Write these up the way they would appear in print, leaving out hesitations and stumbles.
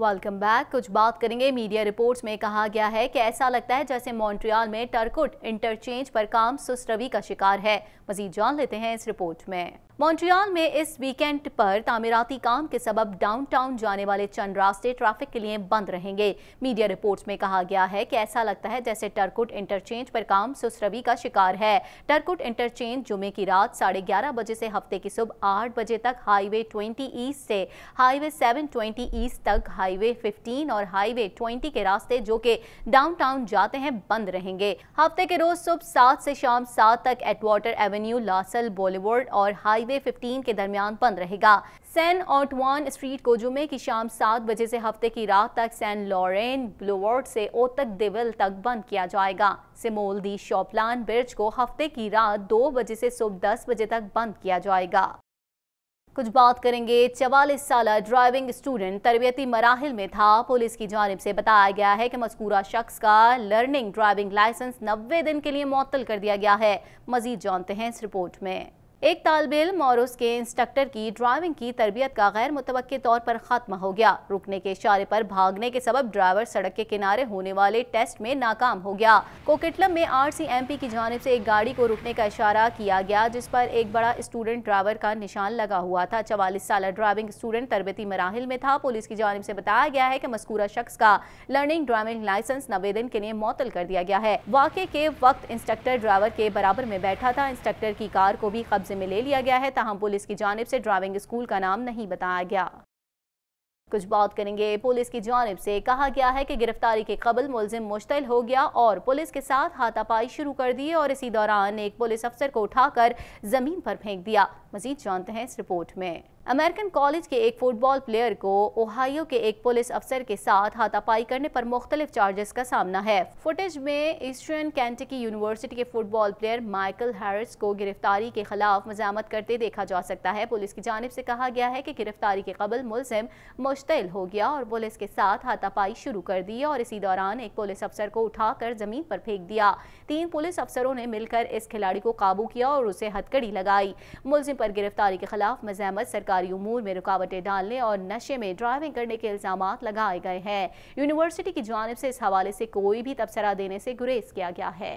Welcome back. कुछ बात करेंगे मीडिया रिपोर्ट्स में कहा गया है कि ऐसा लगता है जैसे मॉन्ट्रियल में टर्कोट इंटरचेंज पर काम सुस्त रवि का शिकार है। मजीद जान लेते हैं इस रिपोर्ट में। मॉन्ट्रियल में इस वीकेंड पर तामीराती काम के सबब डाउनटाउन जाने वाले चंद रास्ते ट्रैफिक के लिए बंद रहेंगे। मीडिया रिपोर्ट्स में कहा गया है कि ऐसा लगता है जैसे टर्कोट इंटरचेंज पर काम सुस्त रवि का शिकार है। टर्कोट इंटरचेंज जुमे की रात 11:30 बजे से हफ्ते की सुबह 8 बजे तक हाईवे 20 ईस्ट से हाईवे 720 ईस्ट तक हाईवे 15 और हाईवे 20 के रास्ते जो कि डाउनटाउन जाते हैं बंद रहेंगे। हफ्ते के रोज सुबह 7 से शाम 7 तक एटवाटर एवेन्यू, लासल बोलीवर्ड और हाईवे 15 के दरमियान बंद रहेगा। सैन ऑटवान स्ट्रीट को जुमे की शाम 7 बजे से हफ्ते की रात तक सैन लॉरेन ब्लूवर्ड से ओतक देविल तक बंद किया जाएगा। सिमोल दी शॉपलान ब्रिज को हफ्ते की रात 2 बजे से सुबह 10 बजे तक बंद किया जाएगा। कुछ बात करेंगे 44 साला ड्राइविंग स्टूडेंट तरबियती मराहिल में था। पुलिस की जानिब से बताया गया है कि मज़कूरा शख्स का लर्निंग ड्राइविंग लाइसेंस 90 दिन के लिए मुअत्तल कर दिया गया है। मजीद जानते हैं इस रिपोर्ट में। एक तालिब इल्म और उसके इंस्ट्रक्टर की ड्राइविंग की तरबियत का गैर मुतवक्के तौर पर खत्म हो गया। रुकने के इशारे पर भागने के सबब ड्राइवर सड़क के किनारे होने वाले टेस्ट में नाकाम हो गया। कोकिटलम में RCMP की जानिब से एक गाड़ी को रुकने का इशारा किया गया जिस पर एक बड़ा स्टूडेंट ड्राइवर का निशान लगा हुआ था। 44 साल ड्राइविंग स्टूडेंट तरबियती मराहिल में था। पुलिस की जानिब से बताया गया है कि मज़कूरा शख्स का लर्निंग ड्राइविंग लाइसेंस 90 दिन के लिए मुअत्तल कर दिया गया है। वाक़े के वक्त इंस्ट्रक्टर ड्राइवर के बराबर में बैठा था। इंस्ट्रक्टर की कार को भी कब्जे में ले लिया गया है। ताहम पुलिस की जानिब से ड्राइविंग स्कूल का नाम नहीं बताया गया। कुछ बात करेंगे पुलिस की जानिब से कहा गया है कि गिरफ्तारी के कबल मुलजिम मुश्तइल हो गया और पुलिस के साथ हाथापाई शुरू कर दी और इसी दौरान एक पुलिस अफसर को उठाकर जमीन पर फेंक दिया। मजीद जानते हैं इस रिपोर्ट में। अमेरिकन कॉलेज के एक फुटबॉल प्लेयर को ओहायो के एक पुलिस अफसर के साथ हाथापाई करने पर मुख्तलिफ चार्जेस का सामना है। फुटेज में ईस्टर्न केंटकी यूनिवर्सिटी के फुटबॉल प्लेयर माइकल हैरिस को गिरफ्तारी के खिलाफ मज़ामत करते देखा जा सकता है। पुलिस की जानिब से कहा गया है कि गिरफ्तारी के कबल मुलजिम मुश्तइल हो गया और पुलिस के साथ हाथापाई शुरू कर दी और इसी दौरान एक पुलिस अफसर को उठाकर जमीन पर फेंक दिया। 3 पुलिस अफसरों ने मिलकर इस खिलाड़ी को काबू किया और उसे हथकड़ी लगाई। मुलजिम पर गिरफ्तारी के खिलाफ मज़ामत, सरकारी उमूर में रुकावटें डालने और नशे में ड्राइविंग करने के इल्जामात लगाए गए हैं। यूनिवर्सिटी की जानिब से इस हवाले से कोई भी तबसरा देने से गुरेज किया गया है।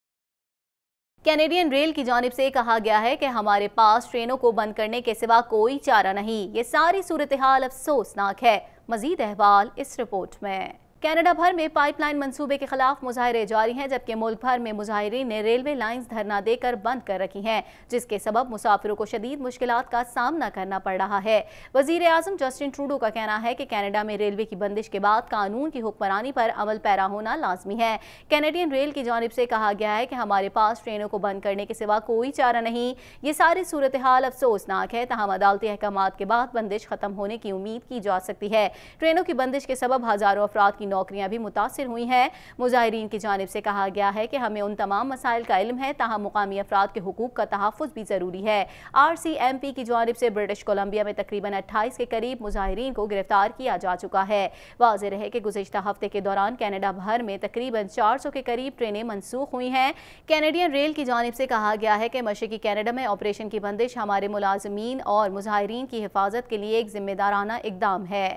कैनेडियन रेल की जानिब से कहा गया है कि हमारे पास ट्रेनों को बंद करने के सिवा कोई चारा नहीं। ये सारी सूरत हाल अफसोसनाक है। मजीद अहवाल इस रिपोर्ट में। कनाडा भर में पाइपलाइन मंसूबे के खिलाफ मुजाहरे जारी हैं जबकि मुल्क भर में मुजाहिरीन ने रेलवे लाइंस धरना देकर बंद कर रखी हैं जिसके सबब मुसाफिरों को शदीद मुश्किलात का सामना करना पड़ रहा है। वजीर आज़म जस्टिन ट्रूडो का कहना है कि कनाडा में रेलवे की बंदिश के बाद कानून की हुक्मरानी पर अमल पैरा होना लाजमी है। कैनेडियन रेल की जानिब से कहा गया है कि हमारे पास ट्रेनों को बंद करने के सिवा कोई चारा नहीं। ये सारी सूरत हाल अफसोसनाक है। तहम अदालती अहकामात के बाद बंदिश खत्म होने की उम्मीद की जा सकती है। ट्रेनों की बंदिश के सबब हजारों अफराद की नौकरियां भी मुतासिर हुई हैं। मुजाहिरीन की जानिब से कहा गया है कि हमें उन तमाम मसाइल का इल्म है ताहम मुकामी अफराद के हुकूक का तहफ़्फ़ुज़ भी ज़रूरी है। RCMP की जानिब से ब्रिटिश कोलंबिया में तकरीबन 28 के करीब मुजाहिरीन को गिरफ्तार किया जा चुका है। वाज़ेह रहे कि गुज़िश्ता हफ्ते के दौरान कनाडा भर में तकरीबन 400 के करीब ट्रेनें मनसूख हुई हैं। कैनेडियन रेल की जानिब से कहा गया है कि मशरक़ी कनाडा में ऑपरेशन की बंदिश हमारे मुलाज़मीन और मुजाहिरीन की हिफाजत के लिए एक जिम्मेदाराना इक़दाम है।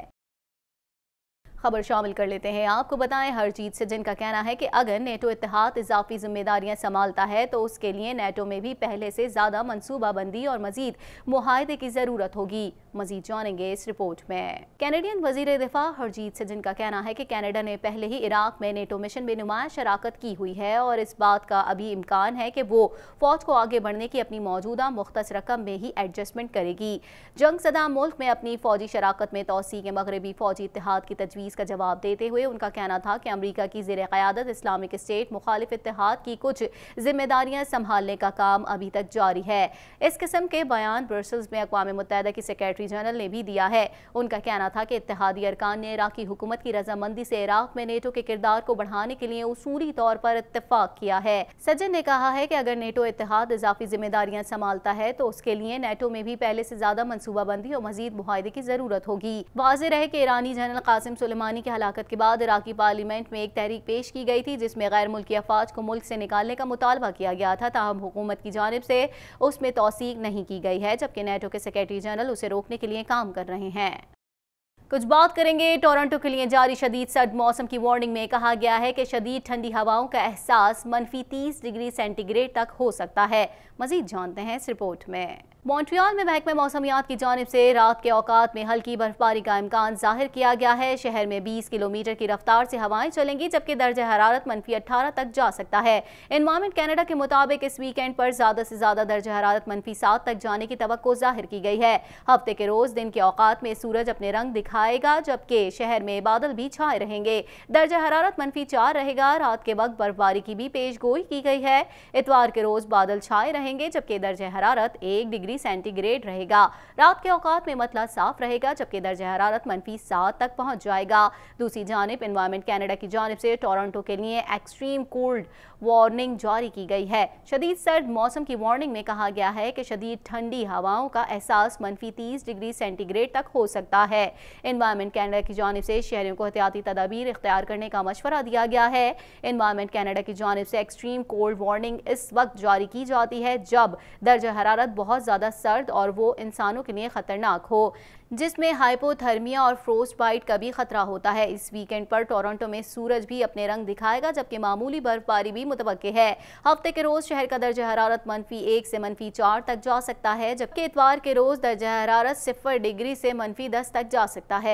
खबर शामिल कर लेते हैं। आपको बताएं हरजीत सज्जन का कहना है कि अगर नेटो इत्तेहाद इजाफी जिम्मेदारियां संभालता है तो उसके लिए नेटो में भी पहले से ज़्यादा मनसूबाबंदी और मजीद मुआहदे की ज़रूरत होगी। मजीद जानेंगे इस रिपोर्ट में। कैनेडियन वजीर दिफा हरजीत सज्जन का कहना है कि कनाडा ने पहले ही इराक में नेटो मिशन में नुमाया शराकत की हुई है और इस बात का अभी इम्कान है कि वो फौज को आगे बढ़ने की अपनी मौजूदा मुख्तस रकम में ही एडजस्टमेंट करेगी। जंग सदा मुल्क में अपनी फौजी शराकत में तोसी के मगरबी फौजी इत्तेहाद की तजवीज़ का जवाब देते हुए उनका कहना था कि अमेरिका की ज़ेर क़यादत इस्लामिक स्टेट मुखालिफ इत्तेहाद की कुछ जिम्मेदारियां संभालने का काम अभी तक जारी है। इस किस्म के बयान ब्रसल्स में अक़वाम मुत्तहिदा की सेक्रेटरी जनरल ने भी दिया है। उनका कहना था कि इत्तेहादी अरकान ने इराकी हुकूमत की रजामंदी से इराक में नेटो के किरदार को बढ़ाने के लिए उसूली तौर पर इत्तेफाक किया है। सज्जन ने कहा है कि अगर नेटो इत्तेहाद इजाफी जिम्मेदारियां संभालता है तो उसके लिए नेटो में भी पहले से ज्यादा मनसूबाबंदी और मजीद मुआहदे की जरूरत होगी। वाज़ेह रहे कि ईरानी जनरल कासिम सुलेमानी की हलाकत के बाद इराकी पार्लियामेंट में एक तहरीक पेश की गई थी जिसमें गैर मुल्की अफवाज को मुल्क से निकालने का मुतालबा किया गया था। ताहम हुकूमत की जानिब से उसमें तौसीक नहीं की गई है जबकि नेटो के सेक्रेटरी जनरल उसे रोकने के लिए काम कर रहे हैं। कुछ बात करेंगे टोरंटो के लिए जारी शदीद सर्द मौसम की वार्निंग में कहा गया है कि शदीद ठंडी हवाओं का एहसास -30 डिग्री सेंटीग्रेड तक हो सकता है। मजीद जानते हैं इस रिपोर्ट में। मॉन्ट्रियल में महकमे मौसमियात की जानिब से रात के औकात में हल्की बर्फबारी का इम्कान जाहिर किया गया है। शहर में 20 किलोमीटर की रफ्तार से हवाएं चलेंगी, जबकि दर्जा हरारत -18 तक जा सकता है। एनवायरमेंट कैनेडा के मुताबिक इस वीकेंड पर ज्यादा से ज्यादा दर्जा हरारत -7 तक जाने की तवक्को जाहिर की गई है। हफ्ते के रोज दिन के औकात में सूरज अपने रंग दिखाएगा, जबकि शहर में बादल भी छाए रहेंगे। दर्जा हरारत -4 रहेगा। रात के वक्त बर्फबारी की भी पेश गोई की गई है। इतवार के रोज बादल छाए रहेंगे, जबकि दर्जा हरारत 1 डिग्री सेंटीग्रेड रहेगा। रात के औकात में मतला साफ रहेगा, जबकि दर्जा हरारत -7 तक पहुंच जाएगा। दूसरी जानिब एनवायरमेंट कैनेडा की जानिब से टोरंटो के लिए एक्सट्रीम कोल्ड वार्निंग जारी की गई है। शदीद सर्द मौसम की वार्निंग में कहा गया है कि शदीद ठंडी हवाओं का एहसास -30 डिग्री सेंटीग्रेड तक हो सकता है। एनवायरमेंट कैनेडा की जानिब से शहरियों को एहतियाती तदाबीर इख्तियार करने का मशवरा दिया गया है। एनवायरमेंट कैनेडा की जानिब से एक्सट्रीम कोल्ड वार्निंग इस वक्त जारी की जाती है जब दर्जा हरारत बहुत ज़्यादा सर्द और वो इंसानों के लिए खतरनाक हो, जिसमें हाइपोथर्मिया और फ्रोस्ट बाइट का भी खतरा होता है। इस वीकेंड पर टोरंटो में सूरज भी अपने रंग दिखाएगा, जबकि मामूली बर्फबारी भी मुतवक्के है। हफ्ते के रोज शहर का दर्जा हरारत -1 से -4 तक जा सकता है, जबकि इतवार के रोज दर्जा हरारत 0 डिग्री से -10 तक जा सकता है।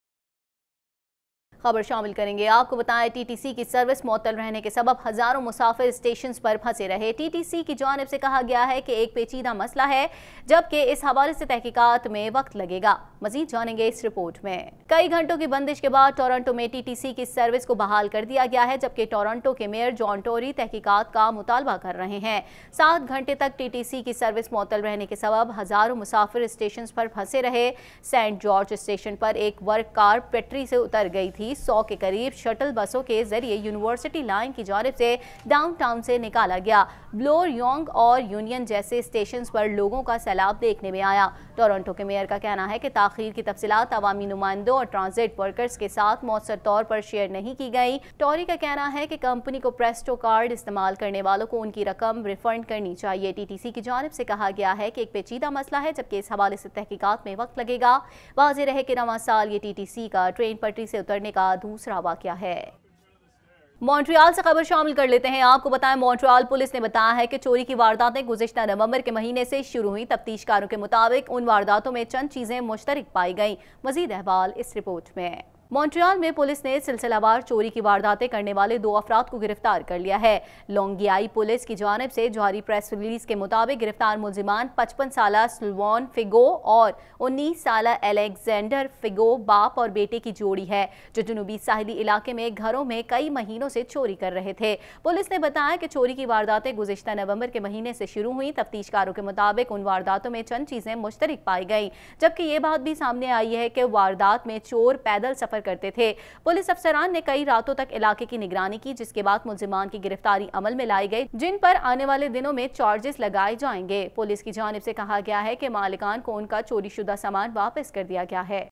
खबर शामिल करेंगे। आपको बताएं, टीटीसी की सर्विस मुअत्तल रहने के सबब हजारों मुसाफिर स्टेशन पर फंसे रहे। टीटीसी की जानिब से कहा गया है कि एक पेचीदा मसला है, जबकि इस हवाले से तहकीकात में वक्त लगेगा। मजीद जानेंगे इस रिपोर्ट में। कई घंटों की बंदिश के बाद टोरंटो में टीटीसी की सर्विस को बहाल कर दिया गया है, जबकि टोरंटो के मेयर जॉन टोरी तहकीकात का मुतालबा कर रहे हैं। 7 घंटे तक टीटीसी की सर्विस मुअत्तल रहने के सबब हजारों मुसाफिर स्टेशन पर फंसे रहे। सेंट जॉर्ज स्टेशन पर एक वर्क कार पटरी से उतर गई थी। 100 के करीब शटल बसों के जरिए यूनिवर्सिटी लाइन की जानिब से डाउनटाउन से निकाला गया। ब्लोर योंग और यूनियन जैसे स्टेशन पर लोगों का सैलाब देखने में आया। टोरंटो के मेयर का कहना है कि ताखीर की तफसीलात अवामी नुमाइंदों और ट्रांजिट वर्कर्स के साथ मौसर तौर पर शेयर नहीं की गई। टोरी का कहना है कि कंपनी को प्रेस्टो कार्ड इस्तेमाल करने वालों को उनकी रकम रिफंड करनी चाहिए। टीटीसी की जानिब से कहा गया है कि एक पेचीदा मसला है, जबकि इस हवाले से तहकीकात में वक्त लगेगा। वाज़ेह रहे कि रवां साल ये टीटीसी का ट्रेन पटरी से उतरने का दूसरा वाकया है। मॉन्ट्रियल से खबर शामिल कर लेते हैं। आपको बताएं, मॉन्ट्रियल पुलिस ने बताया है कि चोरी की वारदातें गुज़िश्ता नवंबर के महीने से शुरू हुई। तफ्तीशकारों के मुताबिक उन वारदातों में चंद चीजें मुश्तरक पाई गईं। मजीद अहवाल इस रिपोर्ट में। मॉन्ट्रियल में पुलिस ने सिलसिलावार चोरी की वारदातें करने वाले 2 अफराद को गिरफ्तार कर लिया है। लोंगियाई पुलिस की जानिब से जारी प्रेस रिलीज के मुताबिक गिरफ्तार मुलजिमान 55 साला सुल्वान फिगो और 19 साला एलेक्जेंडर फिगो बाप और बेटे की जोड़ी है, जो जनूबी साहिली इलाके में घरों में कई महीनों से चोरी कर रहे थे। पुलिस ने बताया कि चोरी की वारदातें गुज़िश्ता नवंबर के महीने से शुरू हुई। तफ्तीशकारों के मुताबिक उन वारदातों में चंद चीजें मुश्तरक पाई गई, जबकि ये बात भी सामने आई है कि वारदात में चोर पैदल सफर करते थे। पुलिस अफसरान ने कई रातों तक इलाके की निगरानी की, जिसके बाद मुलजिमान की गिरफ्तारी अमल में लाई गई, जिन पर आने वाले दिनों में चार्जेस लगाए जाएंगे। पुलिस की जानिब से कहा गया है कि मालिकान को उनका चोरीशुदा सामान वापस कर दिया गया है।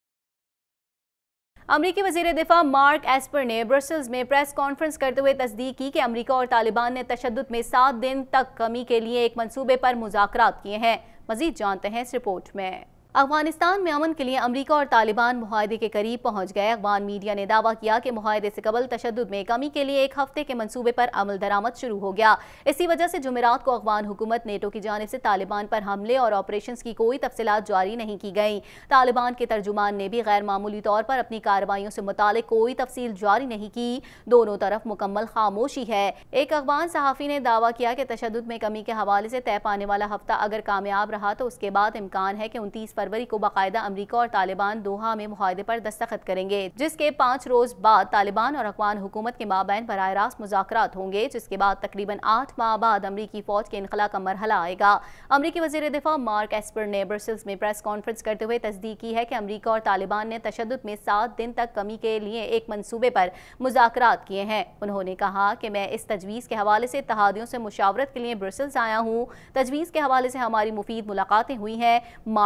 अमरीकी वज़ीर दिफा मार्क एस्पर ने ब्रसेल्स में प्रेस कॉन्फ्रेंस करते हुए तस्दीक की कि अमरीका और तालिबान ने तशद्दुद में 7 दिन तक कमी के लिए एक मंसूबे पर मुज़ाकरात किए हैं। मजीद जानते हैं इस रिपोर्ट में। अफगानिस्तान में अमन के लिए अमरीका और तालिबान मुआहदे के करीब पहुंच गए। अफगान मीडिया ने दावा किया कि मुआहदे से कबल तशद्दुद में कमी के लिए 1 हफ्ते के मंसूबे पर अमल दरामद शुरू हो गया। इसी वजह से जुमेरात को अफगान हुकूमत नेटो की जानिब से तालिबान पर हमले और ऑपरेशन की कोई तफसीलात जारी नहीं की गई। तालिबान के तर्जुमान ने भी गैर मामूली तौर पर अपनी कार्रवाइयों से मुतालिक कोई तफसील जारी नहीं की। दोनों तरफ मुकम्मल खामोशी है। एक अफगान सहाफ़ी ने दावा किया कि तशद्दुद में कमी के हवाले से तय पाने वाला हफ्ता अगर कामयाब रहा तो उसके बाद इम्कान है कि 29 फरवरी को बाकायदा अमरीका और तालिबान दोहा में मुआहदे पर दस्तखत करेंगे, जिसके 5 रोज बाद तालिबान और अफगान हुकूमत के माबैन बराह रास्त मुज़ाकरात होंगे, जिसके बाद तकरीबन 8 माह बाद अमरीकी फौज के इनखला का मरहला आएगा। अमरीकी वज़ीर दिफा मार्क एस्पर ने ब्रसेल्स में प्रेस कॉन्फ्रेंस करते हुए तस्दीक की है कि अमरीका और तालिबान ने तशद्दुद में 7 दिन तक कमी के लिए एक मंसूबे पर मुज़ाकरात किए हैं। उन्होंने कहा कि मैं इस तजवीज़ के हवाले से इत्तेहादियों से मुशावरत के लिए ब्रसेल्स आया हूँ। तजवीज़ के हवाले से हमारी मुफीद मुलाकातें हुई हैं। मार्क एस्पर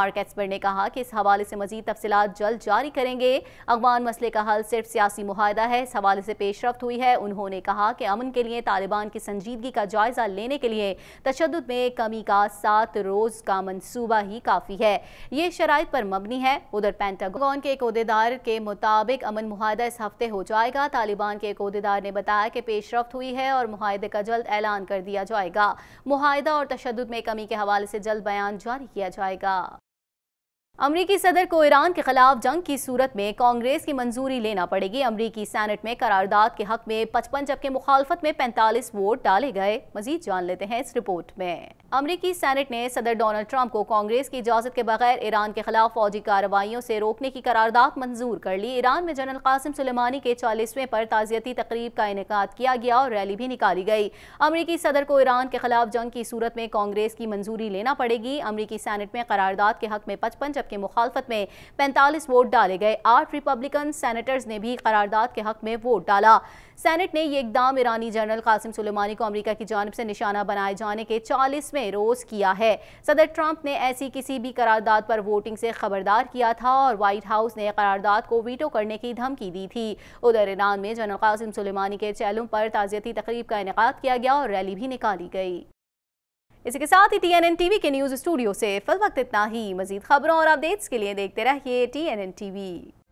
आमिर ने कहा कि इस हवाले से मजीद तफसीलात जल्द जारी करेंगे। अफगान मसले का हल सिर्फ सियासी मुआहदा है, इस हवाले से पेशरफ्त हुई है। उन्होंने कहा कि अमन के लिए तालिबान की संजीदगी का जायजा लेने के लिए तशद्दुद में कमी का 7 रोज का मंसूबा ही काफी है, ये शराइत पर मबनी है। उधर पेंटागन के एक ओहदेदार के मुताबिक अमन मुआहदा इस हफ्ते हो जाएगा। तालिबान के एक ओहदेदार ने बताया कि पेशरफ्त हुई है और मुआहदे का जल्द ऐलान कर दिया जाएगा। मुआहदा और तशद्दुद में कमी के हवाले से जल्द बयान जारी किया जाएगा। अमरीकी सदर को ईरान के खिलाफ जंग की सूरत में कांग्रेस की मंजूरी लेना पड़ेगी। अमरीकी सेनेट में करारदाद के हक में 55 जबकि मुखालफत में 45 वोट डाले गए। मजीद जान लेते हैं इस रिपोर्ट में। अमरीकी सेनेट ने सदर डोनाल्ड ट्रंप को कांग्रेस की इजाजत के बगैर ईरान के खिलाफ फौजी कार्रवाइयों से रोकने की करारदाद मंजूर कर ली। ईरान में जनरल कासिम सुलेमानी के 40वें पर ताज़ियती तकरीब का इनेकाद किया गया और रैली भी निकाली गई। अमरीकी सदर को ईरान के खिलाफ जंग की सूरत में कांग्रेस की मंजूरी लेना पड़ेगी। अमरीकी सेनेट में करारदाद के हक में 55 के मुखालफत में 45 वोट डाले गए। 8 रिपब्लिकन सेनेटर्स ने भी करारदाद के हक में वोट डाला। सेनेट ने यह इकदाम ईरानी जनरल कासिम सुलेमानी को अमेरिका की जानिब से निशाना बनाए जाने के 40वें रोज किया है। सदर ट्रंप ने ऐसी किसी भी करारदाद पर वोटिंग से खबरदार किया था और व्हाइट हाउस ने करारदाद को वीटो करने की धमकी दी थी। उधर ईरान में जनरल कासिम सुलेमानी के चेहलों पर ताज़ियती तकरीब का इनेकाद किया गया और रैली भी निकाली गई। इसी के साथ ही TNN TV के न्यूज़ स्टूडियो से फिल वक्त इतना ही। मजीद खबरों और अपडेट्स के लिए देखते रहिए TNN TV।